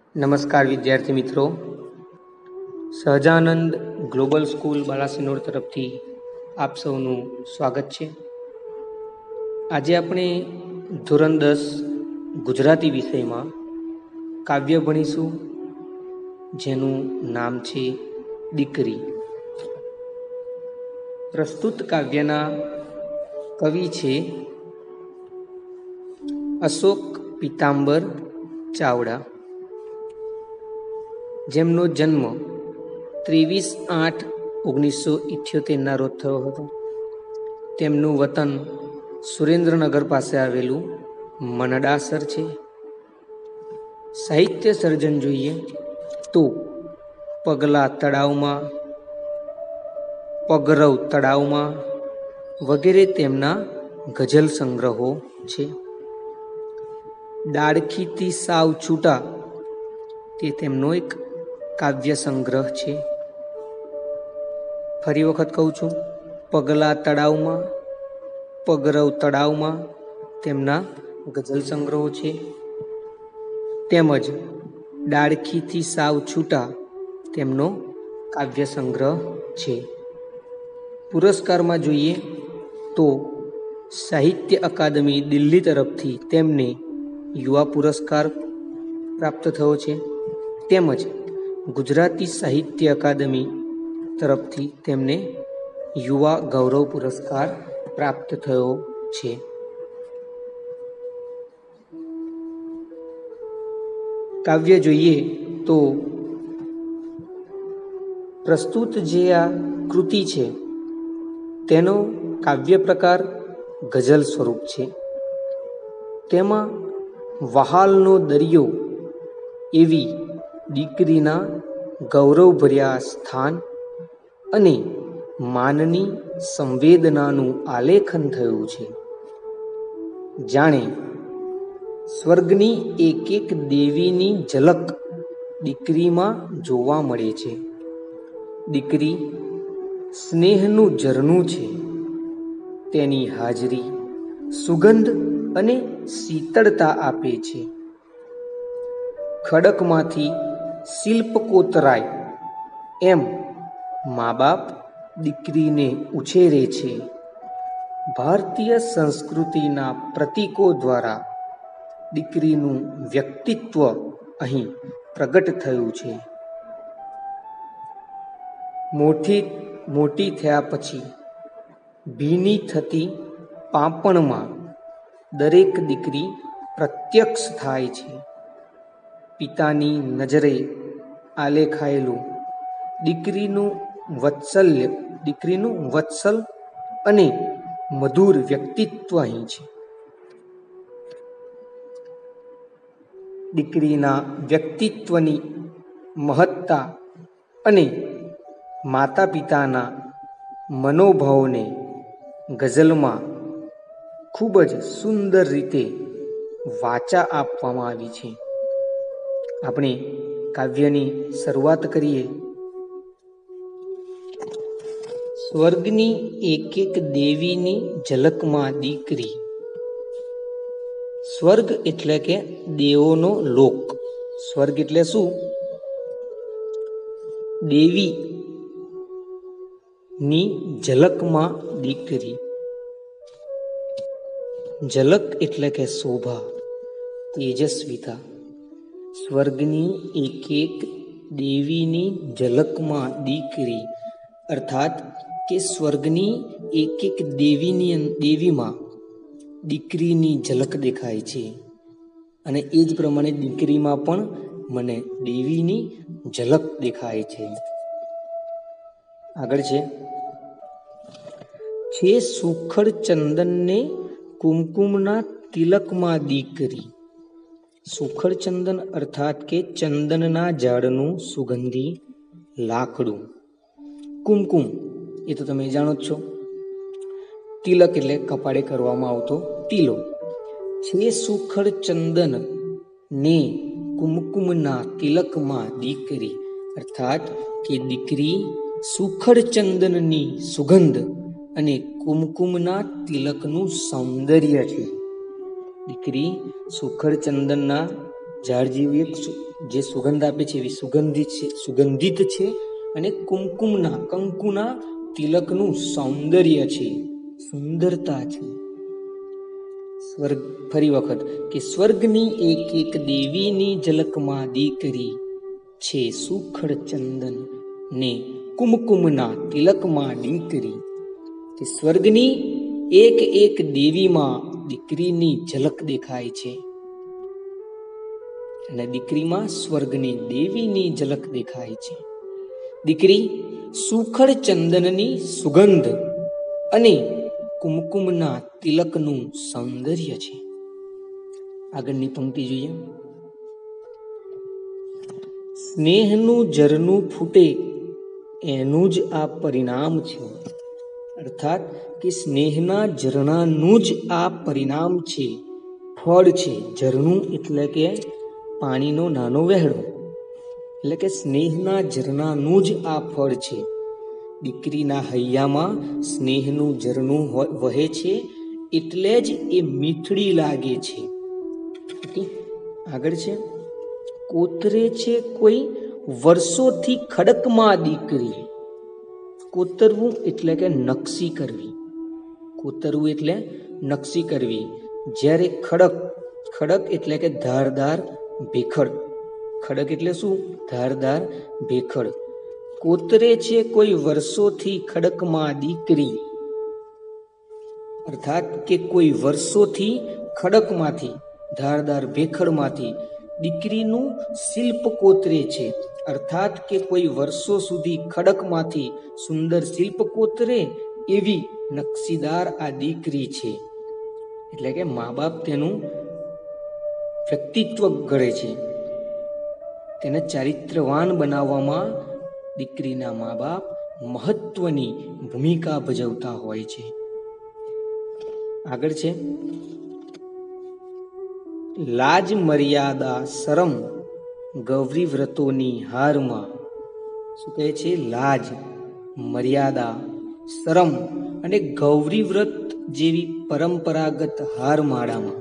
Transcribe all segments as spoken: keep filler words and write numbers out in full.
નમસ્કાર વિદ્યાર્થી મિત્રો, સહજાનંદ ગ્લોબલ સ્કૂલ બાલાસિનોર તરફથી આપ સૌનું સ્વાગત છે। આજે આપણે ધોરણ દસ ગુજરાતી વિષયમાં કાવ્ય ભણીશું, જેનું નામ છે દીકરી। પ્રસ્તુત કાવ્યના કવિ છે અશોક પીતાંબર ચાવડા, જેમનો જન્મ ત્રેવીસ આઠ ઓગણીસો ઇઠ્યોતેરના રોજ થયો હતો। તેમનું વતન સુરેન્દ્રનગર પાસે આવેલું મનડાસર છે। સાહિત્ય સર્જન જોઈએ તો પગલા તળાવમાં, પગરવ તળાવમાં વગેરે તેમના ગઝલ સંગ્રહો છે। ડાળખીથી સાવ છૂટા તે તેમનો એક કાવ્ય સંગ્રહ છે। ફરી વખત કહું છું, પગલા તળાવમાં, પગરવ તળાવમાં તેમના ગઝલ સંગ્રહો છે, તેમજ ડાળખીથી સાવ છૂટા તેમનો કાવ્ય સંગ્રહ છે। પુરસ્કારમાં જોઈએ તો સાહિત્ય અકાદમી દિલ્હી તરફથી તેમને યુવા પુરસ્કાર પ્રાપ્ત થયો છે, તેમજ ગુજરાતી સાહિત્ય અકાદમી તરફથી તેમને યુવા ગૌરવ પુરસ્કાર પ્રાપ્ત થયો છે। કાવ્ય જોઈએ તો પ્રસ્તુત જે આ કૃતિ છે તેનો કાવ્ય પ્રકાર ગઝલ સ્વરૂપ છે। તેમાં વહાલનો દરિયો એવી દીકરીના ગૌરવભર્યા સ્થાન અને માનની સંવેદનાનું આલેખન થયું છે। જાણે સ્વર્ગની એક એક દેવીની ઝલક દીકરીમાં જોવા મળે છે। દીકરી સ્નેહનું ઝરણું છે, તેની હાજરી સુગંધ અને શીતળતા આપે છે। ખડકમાંથી શિલ્પ કોતરાય એમ મા બાપ દીકરીને ઉછેરે છે। ભારતીય સંસ્કૃતિના પ્રતીકો દ્વારા દીકરીનું વ્યક્તિત્વ અહીં પ્રગટ થયું છે। મોટી મોટી થયા પછી ભીની થતી પાંપણમાં દરેક દીકરી પ્રત્યક્ષ થાય છે। પિતાની નજરે આલેખાયેલું દીકરીનું વત્સલ્ય દીકરીનું વત્સલ અને મધુર વ્યક્તિત્વ અહીં છે। દીકરીના વ્યક્તિત્વની મહત્તા અને માતા પિતાના મનોભાવને ગઝલમાં ખૂબ જ સુંદર રીતે વાચા આપવામાં આવી છે। આપણે કાવ્યની શરૂઆત કરીએ। સ્વર્ગની એક એક દેવીની ઝલકમાં દીકરી। સ્વર્ગ એટલે કે દેવોનો લોક। સ્વર્ગ એટલે શું? દેવી ની ઝલકમાં દીકરી। ઝલક એટલે કે શોભા, તેજસ્વીતા। સ્વર્ગની એક એક દેવીની ઝલકમાં દીકરી અર્થાત કે સ્વર્ગની એક એક દેવીની દેવીમાં દીકરીની ઝલક દેખાય છે, અને એ જ પ્રમાણે દીકરીમાં પણ મને દેવીની ઝલક દેખાય છે। આગળ છે છે સુખડ ચંદનને કુમકુમના તિલકમાં દીકરી। સુખડ ચંદન અર્થાત કે ચંદનના ઝાડનું સુગંધી લાકડું। કુમકુમ એ તો તમે જાણો જ છો। તિલક એટલે કપાળે કરવામાં આવતો તિલો। છે સુખડ ચંદન ને કુમકુમના તિલકમાં દીકરી અર્થાત કે દીકરી સુખડ ચંદનની સુગંધ અને કુમકુમના તિલકનું સૌંદર્ય છે। દીકરી સુખડ ચંદનના ઝાડ જેવી એક જે સુગંધ આપે છે એવી સુગંધિત છે સુગંધિત છે અને કુમકુમના કંકુના તિલકનું સૌંદર્ય છે, સુંદરતા છે. સ્વર્ગ ફરી વખત કે સ્વર્ગની એક એક દેવીની ઝલકમાં દીકરી છે સુખડ ચંદન ને કુમકુમના તિલકમાં દીકરી. કે સ્વર્ગની એક એક દેવીમાં દીકરીની ઝલક દેખાય છે અને દીકરીમાં સ્વર્ગની દેવીની ઝલક દેખાય છે. દીકરી સુખડ ચંદનની સુગંધ અને કુમકુમના તિલકનું સૌંદર્ય છે. આગળની પંક્તિ જોઈએ. સ્નેહનું ઝરણું ફૂટે એનું જ આ પરિણામ છે. અર્થાત કે સ્નેહના ઝરણાનું જ આ પરિણામ છે, ફળ છે. ઝરણું એટલે કે પાણીનો નાનો વહેડો, એટલે કે સ્નેહના ઝરણાનું જ આ ફળ છે. દીકરીના હૈયામાં સ્નેહનું ઝરણું વહે છે એટલે જ એ મીઠડી લાગે છે. આગળ છે, કોતરે છે કોઈ વર્ષોથી ખડકમાં દીકરી. કોતરવું એટલે કે નકશી કરવી. કોતરવું એટલે નકશી કરવી. જ્યારે ખડક, ખડક એટલે કે ધારદાર ભેખડ. ખડક એટલે શું? ધારદાર ભેખડ. કોતરે છે કોઈ વર્ષોથી ખડકમાં દીકરી, અર્થાત કે કોઈ વર્ષોથી ખડકમાંથી, ધારદાર ભેખડમાંથી દીકરીનું શિલ્પ કોતરે છે. અર્થાત કે કોઈ વર્ષો સુધી ખડકમાંથી સુંદર શિલ્પ કોતરે એવી નકશીદાર આ દીકરી છે. એટલે કે મા બાપ તેનું વ્યક્તિત્વ ઘડે છે, તેને ચારિત્રવાન બનાવવામાં દીકરીના મા બાપ મહત્વની ભૂમિકા ભજવતા હોય છે. આગળ છે, લાજ મર્યાદા શરમ ગૌરી વ્રતોની હારમાં. શું કહે છે? લાજ, મર્યાદા, શરમ અને ગૌરી વ્રત જેવી પરંપરાગત હારમાળામાં.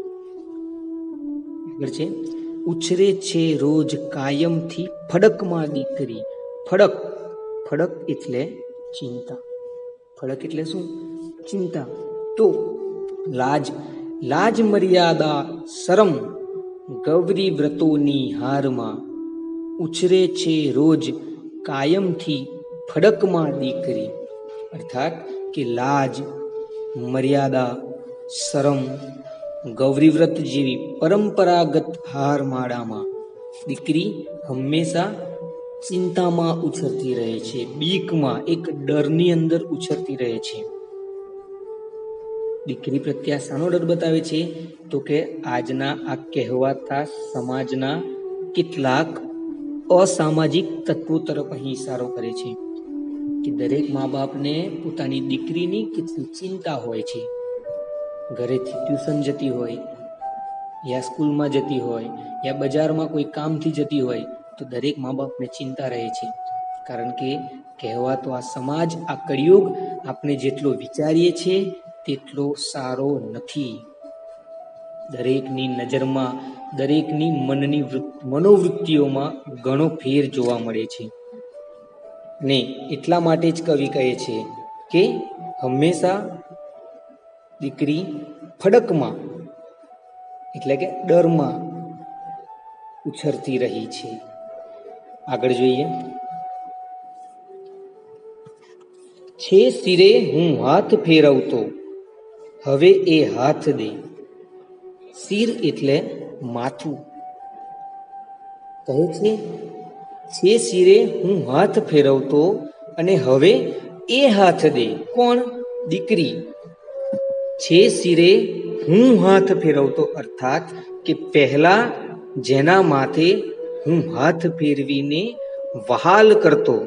આગળ છે, ઉછરે છે રોજ કાયમથી ફડકમાં દીકરી. ફડક, ફડક એટલે ચિંતા. ફડક એટલે શું? ચિંતા. તો લાજ, લાજ મર્યાદા શરમ ગૌરી વ્રતોની હારમાં ઉછરે છે રોજ કાયમથી ફડકમાં દીકરી. અર્થાત કે લાજ, મર્યાદા, શરમ, ગૌરી વ્રત જેવી પરંપરાગત હારમાળામાં દીકરી હંમેશા ચિંતામાં ઉછરતી રહે છે, બીકમાં, એક ડરની અંદર ઉછરતી રહે છે. દીકરી પ્રત્યે શાનો ડર બતાવે છે? તો કે આજના આ કહેવાતા સમાજના કેટલાક અસામાજિક તત્વો તરફ અહીં ઇશારો કરે છે કે દરેક મા બાપને પોતાની દીકરીની કેટલી ચિંતા હોય છે. ઘરેથી ટ્યુશન જતી હોય, યા સ્કૂલમાં જતી હોય, યા બજારમાં કોઈ કામથી જતી હોય, તો દરેક મા બાપને ચિંતા રહે છે. કારણ કે કહેવાતો આ સમાજ, આ કળિયુગ આપણે જેટલો વિચારીએ છીએ તેટલો સારો નથી. દરેકની નજરમાં, દરેકની મનની મનોવૃત્તિઓમાં ઘણો ફેર જોવા મળે છે. ને એટલા માટે જ કવિ કહે છે કે હંમેશા દીકરી ફડકમાં એટલે કે ડરમાં ઉછરતી રહી છે. આગળ જોઈએ. છે શિરે હું હાથ ફેરવતો, હવે એ હાથ દે. શિર એટલે માથું. કહે છે, છે શિરે હું હાથ ફેરવતો અને હવે એ હાથ દે. કોણ? દીકરી. છે શિરે હું હાથ ફેરવતો, અર્થાત કે પહેલા જેના માથે હું હાથ ફેરવીને વહાલ કરતો,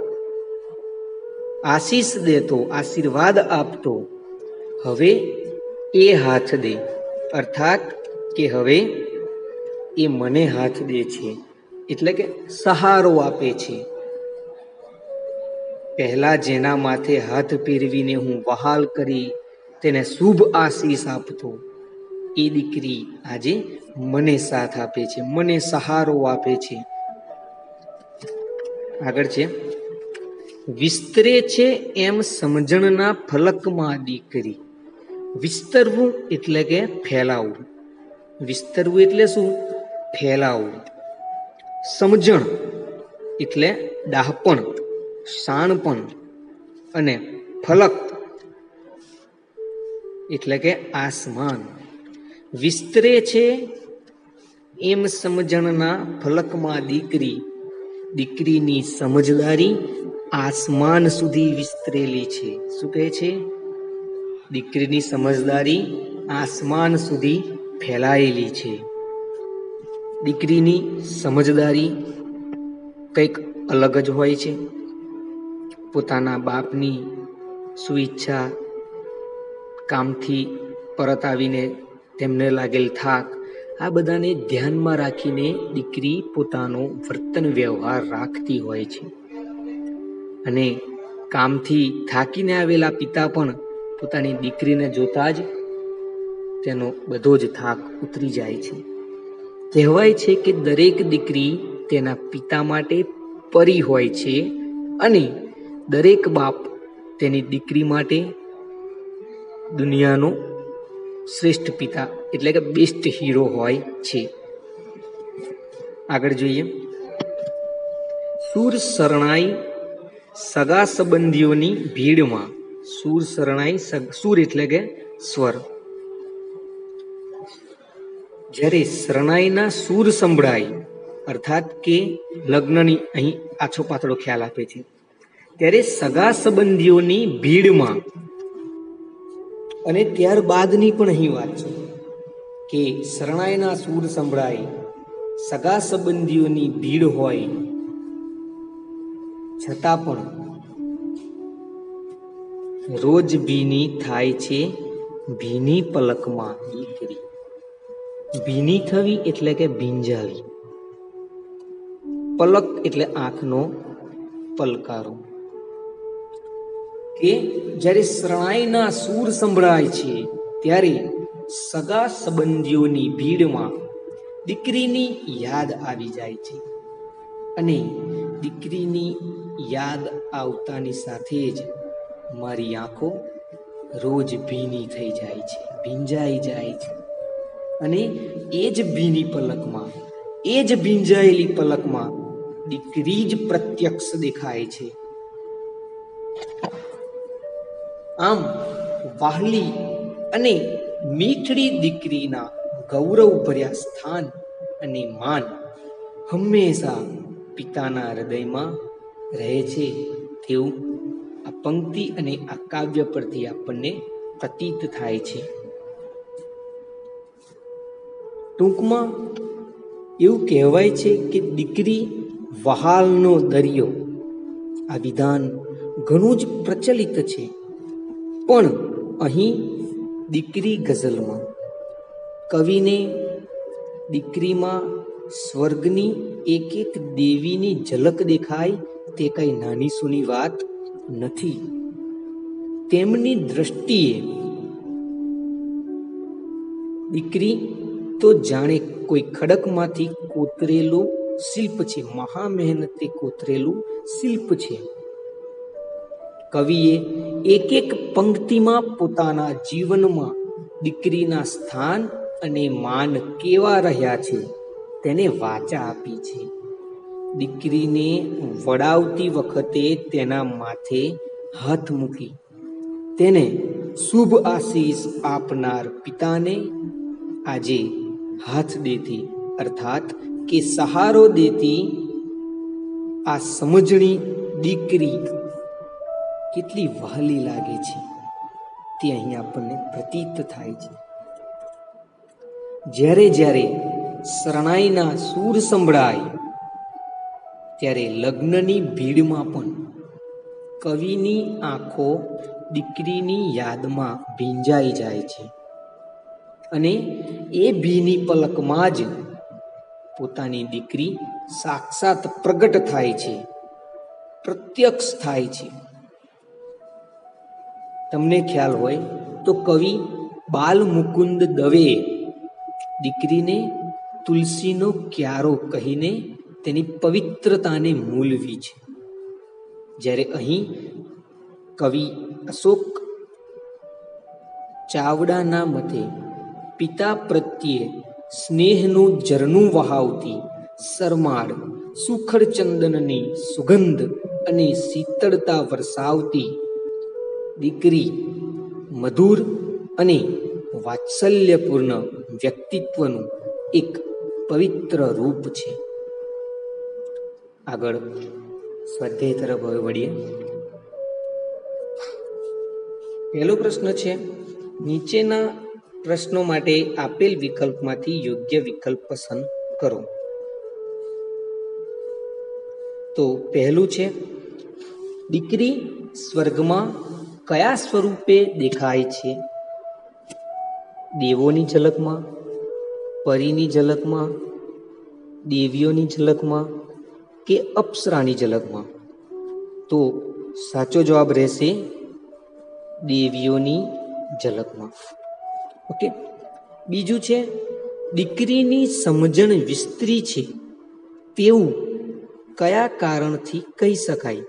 આશીષ દેતો, આશીર્વાદ આપતો, હવે એ હાથ દે. અર્થાત કે હવે એ મને હાથ દે છે, એટલે કે સહારો આપે છે. પહેલા જેના માથે હાથ ફેરવીને હું વહાલ કરી તેને શુભ આશીષ આપતો, એ દીકરી આજે મને સાથ આપે છે, મને સહારો આપે છે. આગળ છે, વિસ્તરે છે એમ સમજણના ફલકમાં દીકરી. વિસ્તરવું એટલે કે ફેલાવવું. વિસ્તરવું એટલે શું? ફેલાવવું. સમજણ એટલે ડાહપણ, શાણપણ. અને ફલક એટલે કે આસમાન. વિસ્તરે છે એમ સમજણના ફલકમાં દીકરી. દીકરીની સમજદારી આસમાન સુધી વિસ્તરેલી છે. શું કહે છે? દીકરીની સમજદારી આસમાન સુધી ફેલાયેલી છે. દીકરીની સમજદારી કંઈક અલગ જ હોય છે. પોતાના બાપની સુઈચ્છા, કામથી પરત આવીને તેમને લાગેલ થાક, આ બધાને ધ્યાનમાં રાખીને દીકરી પોતાનો વર્તન વ્યવહાર રાખતી હોય છે. અને કામથી થાકીને આવેલા પિતા પણ પોતાની દીકરીને જોતા જ તેનો બધો જ થાક ઉતરી જાય છે. કહેવાય છે કે દરેક દીકરી તેના પિતા માટે પરી હોય છે અને દરેક બાપ તેની દીકરી માટે દુનિયાનો શ્રેષ્ઠ પિતા એટલે કે બેસ્ટ હીરો હોય છે. આગળ જોઈએ, સૂર શરણાઈ સગા સંબંધીઓની ભીડમાં. સૂર શરણાઈ, સૂર એટલે કે સ્વર. જ્યારે શરણાઈના સૂર સંભળાય, અર્થાત કે લગ્નની અહીં આછો પાતળો ખ્યાલ આપે છે, ત્યારે સગા સંબંધીઓની ભીડમાં. અને ત્યારબાદની પણ અહીં વાત છે કે શરણાઈના સૂર સંભળાય, સગા સંબંધીઓની ભીડ હોય છતાં પણ રોજ ભીની થાય છે ભીની પલકમાં દીકરી. ભીની થવી એટલે કે ભીંજાવી. પલક એટલે આંખનો પલકારો. કે જ્યારે શરણાઈના સૂર સંભળાય છે ત્યારે સગા સંબંધીઓની ભીડમાં દીકરીની યાદ આવી જાય છે. અને દીકરીની યાદ આવતાની સાથે જ મારી આંખો રોજ ભીની થઈ જાય છે, ભીંજાઈ જાય છે. અને એ જ ભીની પલકમાં, એ જ ભીંજાયેલી પલકમાં દીકરી જ પ્રત્યક્ષ દેખાય છે. આમ વહાલી અને મીઠડી દીકરીના ગૌરવ ભર્યા સ્થાન અને માન હંમેશા પિતાના હૃદયમાં રહે છે તેવું આ પંક્તિ અને આ કાવ્ય પરથી આપણને પ્રતીત થાય છે. ટૂંકમાં એવું કહેવાય છે કે દીકરી વહાલનો દરિયો. આ વિધાન ઘણું જ પ્રચલિત છે, પણ અહીં દીકરી ગઝલમાં કવિને દીકરીમાં સ્વર્ગની એક એક દેવીની ઝલક દેખાય તે કઈ નાની સૂની વાત નથી. તેમની દ્રષ્ટિએ દીકરી તો જાણે કોઈ ખડકમાંથી કોતરેલું શિલ્પ છે, મહા મહેનતે કોતરેલું શિલ્પ છે. કવિએ એક એક પંક્તિમાં પોતાના જીવનમાં દીકરીના સ્થાન અને માન કેવા રહ્યા છે તેને વાચા આપી છે. દીકરીને વડાવતી વખતે તેના માથે હાથ મૂકી તેને શુભ આશીષ આપનાર પિતાને આજે હાથ દેતી અર્થાત કે સહારો દેતી આ સમજણી દીકરી કેટલી વહાલી લાગે છે તે અહીં આપણને પ્રતીત થાય છે. જ્યારે જ્યારે શરણાઈના સૂર સંભળાય ત્યારે લગ્નની ભીડમાં પણ કવિની આંખો દીકરીની યાદમાં ભીંજાઈ જાય છે અને એ ભીની પલકમાં જ પોતાની દીકરી સાક્ષાત પ્રગટ થાય છે, પ્રત્યક્ષ થાય છે. તમને ખ્યાલ હોય તો કવિ બાલ મુકુંદ દવે દીકરીને તુલસીનો ક્યારો કહીને તેની પવિત્રતાને મૂલવી છે. જ્યારે અહીં કવિ અશોક ચાવડાના મતે પિતા પ્રત્યે સ્નેહનું ઝરણું વહાવતી સરમાળ સુખડ ચંદનની સુગંધ અને શીતળતા વરસાવતી દીકરી મધુર અને વાત્સલ્યપૂર્ણ વ્યક્તિત્વનું એક પવિત્ર રૂપ છે. આગળ સ્વાધ્યાય તરફ હવે વળીએ. પહેલો પ્રશ્ન છે, નીચેના પ્રશ્નો માટે આપેલ વિકલ્પમાંથી યોગ્ય વિકલ્પ પસંદ કરો. તો પહેલું છે, દીકરી સ્વર્ગમાં કયા સ્વરૂપે દેખાય છે? દેવોની ઝલકમાં, પરીની ઝલકમાં, દેવીઓની ઝલકમાં કે અપ્સરાની ઝલકમાં? તો સાચો જવાબ રહેશે દેવીઓની ઝલકમાં. ઓકે. બીજું છે, દીકરીની સમજણ વિસ્તરી છે તેવું કયા કારણથી કહી શકાય?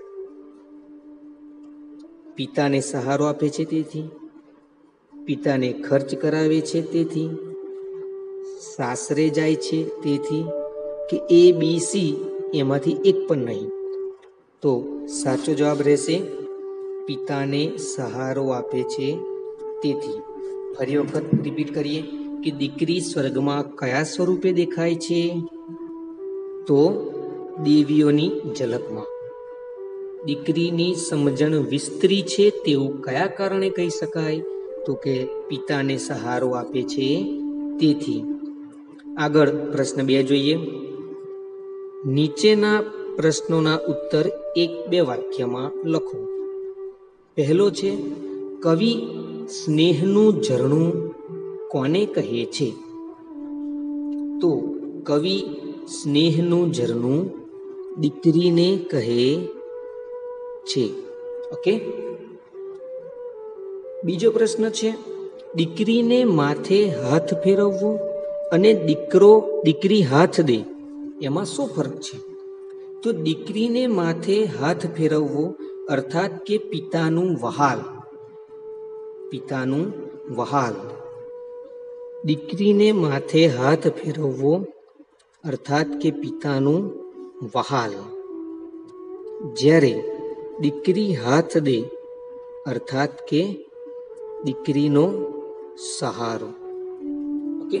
પિતાને સહારો આપે છે તેથી, પિતાને ખર્ચ કરાવે છે તેથી, સાસરે જાય છે તેથી, કે એ બી સી એમાંથી એક પણ નહીં. તો સાચો જવાબ રહેશે પિતાને સહારો આપે છે તેથી. ફરી વખત રિપીટ કરીએ કે દીકરી સ્વર્ગમાં કયા સ્વરૂપે દેખાય છે? તો દેવીઓની ઝલકમાં. દીકરીની સમજણ વિસ્તરી છે તેવું કયા કારણે કહી શકાય? તો કે પિતાને સહારો આપે છે તેથી. આગળ પ્રશ્ન બે જોઈએ. નીચેના પ્રશ્નોના ઉત્તર એક બે વાક્યમાં લખો. પહેલો છે, કવિ સ્નેહનું ઝરણું કોને કહે છે? તો કવિ સ્નેહનું ઝરણું દીકરીને કહે છે. ઓકે. બીજો પ્રશ્ન છે, દીકરીને માથે હાથ ફેરવવો અને દીકરો દીકરી હાથ દે એમાં શું ફરક છે? તો દીકરીને માથે હાથ ફેરવવો અર્થાત કે પિતાનું વહાલ, પિતાનું વહાલ. દીકરીને માથે હાથ ફેરવવો અર્થાત કે પિતાનું વહાલ. જ્યારે દીકરી હાથ દે અર્થાત કે દીકરીનો સહારો. ઓકે.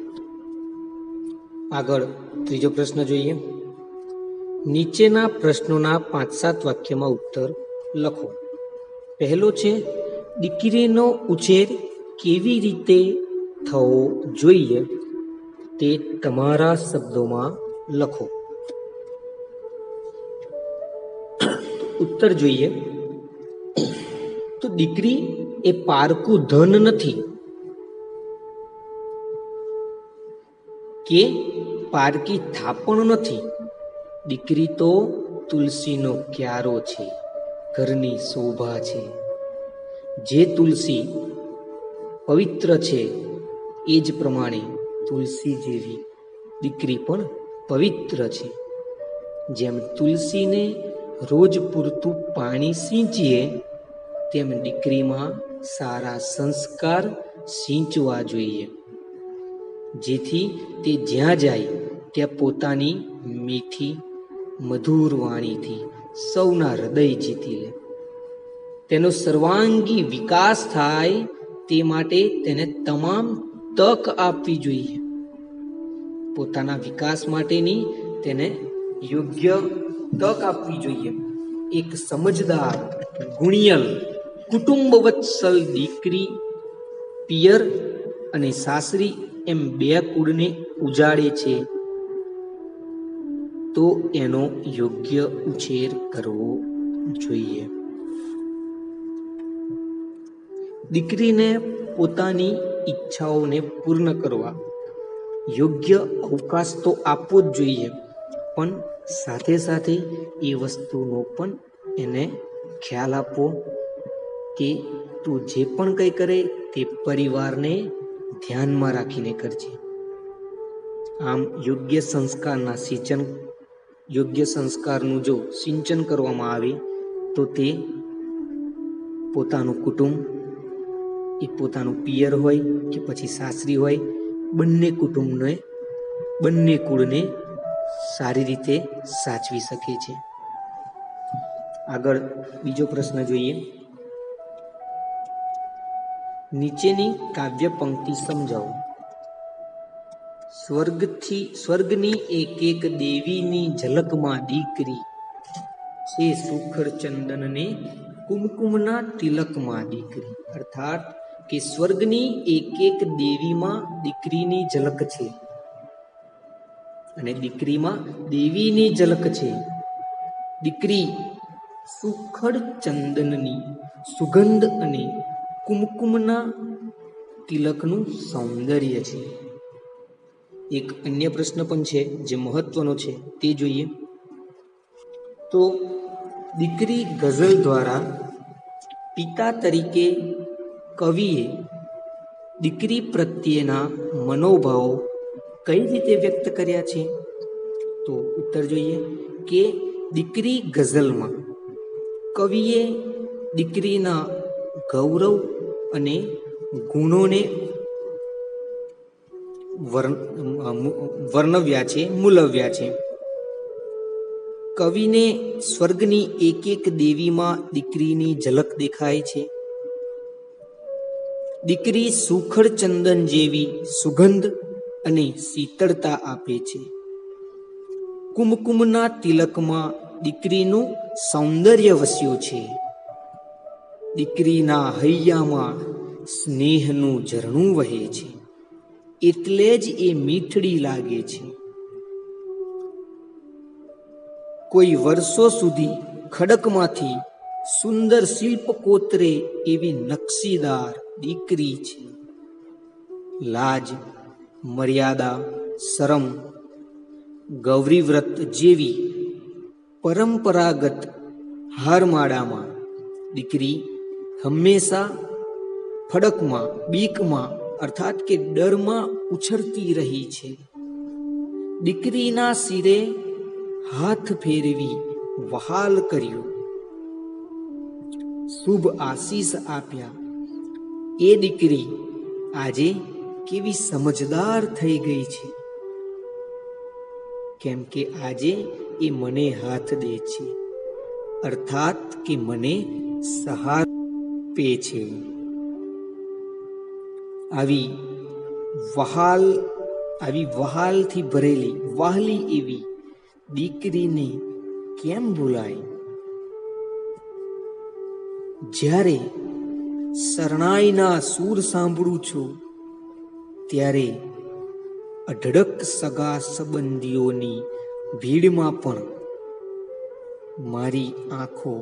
આગળ ત્રીજો પ્રશ્ન જોઈએ. નીચેના પ્રશ્નોના પાંચ સાત વાક્યમાં ઉત્તર લખો. પહેલો છે, દીકરીનો ઉછેર કેવી રીતે થવો જોઈએ તે તમારા શબ્દોમાં લખો. ઉત્તર જોઈએ તો દીકરી એ પારકું ધન નથી કે પારકી થાપણ નથી. દીકરી તો તુલસીનો ક્યારો છે, ઘરની શોભા છે. જે તુલસી પવિત્ર છે એ જ પ્રમાણે તુલસી જેવી દીકરી પણ પવિત્ર છે. જેમ તુલસીને રોજ પૂરતું પાણી સિંચીએ તેમ દીકરીમાં સારા સંસ્કાર સિંચવા જોઈએ, જેથી તે જ્યાં જાય ત્યાં પોતાની મીઠી મધુર વાણીથી સૌના હૃદય જીતી લે. તેનો સર્વાંગી વિકાસ થાય તે માટે તેને તમામ તક આપવી જોઈએ. પોતાના વિકાસ માટેની તેને યોગ્ય તક આપવી જોઈએ. એક સમજદાર, ગુણિયલ, કુટુંબવત્સલ દીકરી પિયર અને સાસરી એમ બે કુળને ઉજાડે છે તો એનો યોગ્ય ઉછેર કરવો જોઈએ. દીકરીને પોતાની ઈચ્છાઓને પૂર્ણ કરવા યોગ્ય અવકાશ તો આપવો જ જોઈએ, પણ સાથે સાથે એ વસ્તુનો પણ એને ખ્યાલ આપવો કે તું જે પણ કંઈ કરે તે પરિવારને ધ્યાનમાં રાખીને કરજે. આમ યોગ્ય સંસ્કારના સિંચન યોગ્ય સંસ્કારનું જો સિંચન કરવામાં આવે તો તે પોતાનું કુટુંબ, એ પોતાનું પિયર હોય કે પછી સાસરી હોય, બંને કુટુંબને બંને કુળને સારી રીતે સાચવી શકે છે. આગળ બીજો પ્રશ્ન જોઈએ. નીચેની કાવ્ય પંક્તિ સમજાવો. સ્વર્ગથી સ્વર્ગની એક એક દેવીની ઝલકમાં દીકરી છે, સુખડ ચંદનને કુમકુમના તિલકમાં દીકરી. અર્થાત કે સ્વર્ગની એક એક દેવીમાં દીકરીની ઝલક છે અને દીકરીમાં દેવીની ઝલક છે. દીકરી સુખડ ચંદનની સુગંધ અને કુમકુમના તિલકનું સૌંદર્ય છે. એક અન્ય પ્રશ્ન પણ છે જે મહત્વનો છે, તે જોઈએ. તો દીકરી ગઝલ દ્વારા પિતા તરીકે કવિએ દીકરી પ્રત્યેના મનોભાવો કઈ રીતે વ્યક્ત કર્યા છે? તો ઉત્તર જોઈએ કે દીકરી ગઝલમાં કવિએ દીકરીના ગૌરવ અને ગુણોને વર્ણવ્યા છે, મૂલવ્યા છે. કવિને સ્વર્ગની એક એક દેવીમાં દીકરીની ઝલક દેખાય છે. દીકરી સુખડ ચંદન જેવી સુગંધ અને શીતળતા આપે છે. કુમકુમના તિલકમાં દીકરીનું સૌંદર્ય વસ્યું છે. દીકરીના હૈયામાં સ્નેહનું ઝરણું વહે છે, એટલે જ એ મીઠડી લાગે છે. કોઈ વર્ષો સુધી ખડકમાંથી સુંદર શિલ્પ કોતરે એવી નકશીદાર દીકરી છે. લાજ, મર્યાદા, શરમ, ગૌરીવ્રત જેવી પરંપરાગત હારમાળામાં દીકરી હંમેશા ફડકમાં, બીકમાં અર્થાત કે ડરમાં ઉછળતી રહી છે. દીકરીના શિરે હાથ ફેરવી વહાલ કર્યું, શુભ આશીષ આપ્યા. એ દીકરી આજે કેવી સમજદાર થઈ ગઈ છે, કેમ કે આજે એ મને હાથ દે છે, અર્થાત કે મને સહારો આપે છે. આવી વહાલ આવી વહાલથી ભરેલી વહાલી એવી દીકરીને કેમ ભૂલાય? જ્યારે શરણાઈના સૂર સાંભળું છું ત્યારે અઢળક સગા સંબંધીઓની ભીડમાં પણ મારી આંખો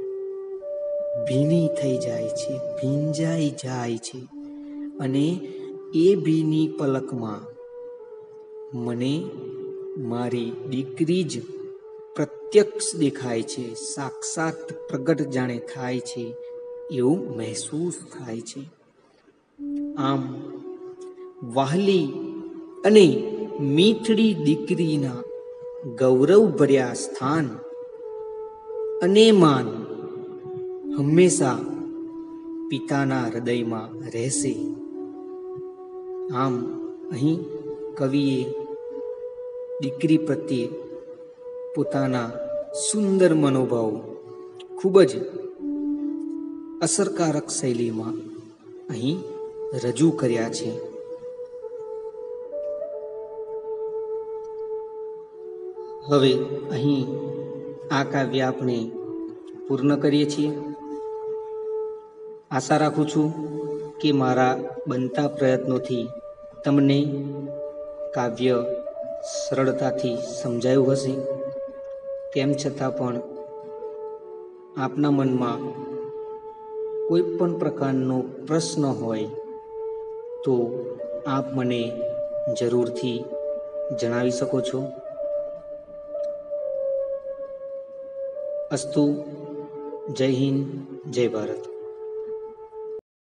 ભીની થઈ જાય છે, ભીંજાઈ જાય છે અને એ ભીની પલકમાં મને મારી દીકરી જ પ્રત્યક્ષ દેખાય છે, સાક્ષાત પ્રગટ જાણે થાય છે એવું મહેસૂસ થાય છે. આમ વહાલી અને મીઠડી દીકરીના ગૌરવ ભર્યા સ્થાન અને માન હંમેશા પિતાના હૃદયમાં રહેશે. આમ અહીં કવિએ દીકરી પ્રત્યે પોતાના સુંદર મનોભાવ ખૂબ જ અસરકારક શૈલીમાં અહીં રજૂ કર્યા છે. હવે અહીં આ કાવ્ય આપણે પૂર્ણ કરીએ છીએ. આશા રાખું છું કે મારા બનતા પ્રયત્નોથી તમને કાવ્ય સરળતાથી સમજાયું હશે. તેમ છતાં પણ આપના મનમાં કોઈ પણ પ્રકારનો પ્રશ્ન હોય તો આપ મને જરૂરથી જણાવી શકો છો. અસ્તુ. જય હિન્દ, જય ભારત.